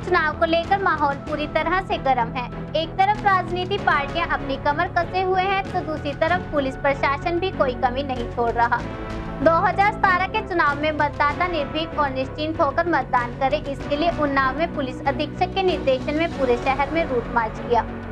चुनाव को लेकर माहौल पूरी तरह से गर्म है। एक तरफ राजनीति पार्टियां अपनी कमर कसे हुए हैं तो दूसरी तरफ पुलिस प्रशासन भी कोई कमी नहीं छोड़ रहा। 2017 के चुनाव में मतदाता निर्भीक और निश्चिंत होकर मतदान करें, इसके लिए उन्नाव में पुलिस अधीक्षक के निर्देशन में पूरे शहर में रूट मार्च किया।